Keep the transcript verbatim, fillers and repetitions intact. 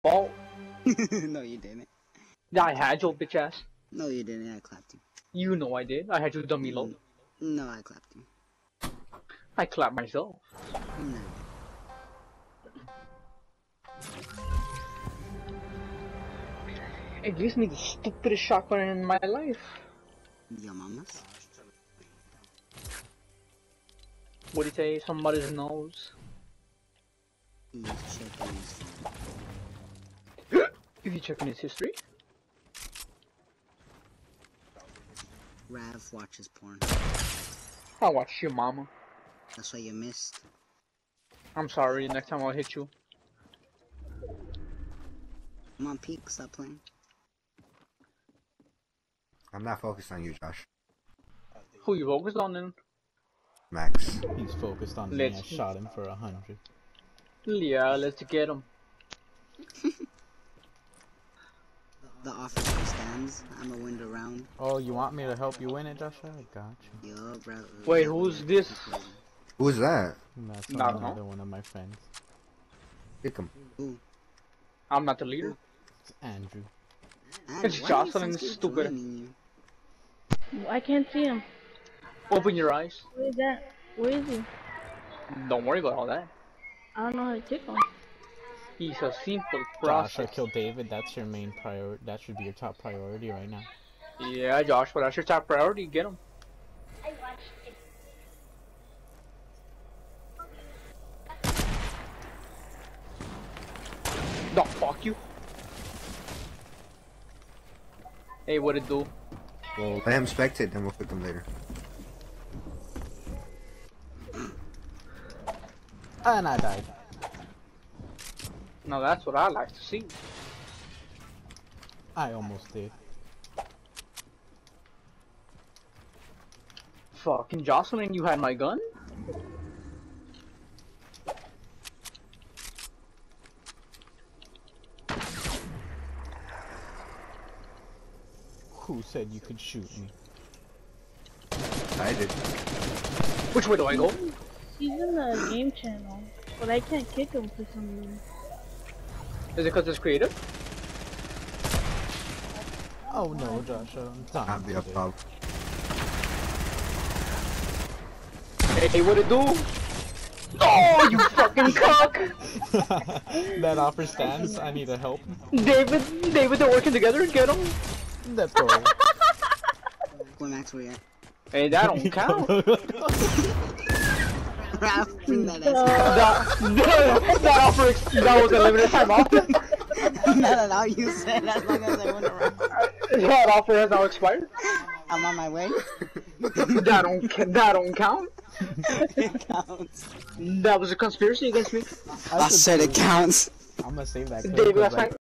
fault. No, you didn't. I had your bitch ass. No, you didn't. I clapped you. You know I did. I had you dummy low. No, I clapped you. I clapped myself. No. It gives me the stupidest shotgun in my life. Your mama's? What do you say? Somebody's nose. He's checking his phone. Is he checking his history? Rav watches porn. I'll watch your mama. That's why you missed. I'm sorry, next time I'll hit you. Come on, peek, stop playing. I'm not focused on you, Josh. Who you focused on then? Max. He's focused on me. Let's... I shot him for a hundred. Yeah, let's get him. The offer still stands. I'm a win the round. Oh, you want me to help you win it, Joshua? I got you. Yo, bro. Wait, who's this? Who's that? That's No, another no. one of my friends. Pick him. Who? I'm not the leader. It's Andrew. And It's why Jocelyn, does he stupid. joining you? I can't see him. Open your eyes. Where is that? Where is he? Don't worry about all that. I don't know how to kick him. He's a simple Josh, I process. killed David. That's your main priority. That should be your top priority right now. Yeah, Josh, but that's your top priority. Get him. No, fuck you. Hey, what it do? Well, let him spectate, then we'll pick him later. And I died. Now that's what I like to see. I almost did. Fucking Jocelyn, you had my gun? Who said you could shoot me? I did. Which way do I go? He's in the game channel, but I can't kick him for some reason. Is it because it's creative? Oh no, Joshua. I'm dying I'll be up today. top. Hey, hey, what it do? Oh, you fucking cock! That offer stands. I need a help. David, David, they're working together. Get them. Let's go. Where Max, where you at? Hey, that don't count. Rav, bring that ass. that, that, that offer, that was a limited time offer. No, no, no, you said as long as I win the round. That offer has now expired. I'm on my way. That don't, ca- that don't count. It counts. That was a conspiracy against me. I said it counts. I'm gonna save that. clip David, 'cause, that's like, my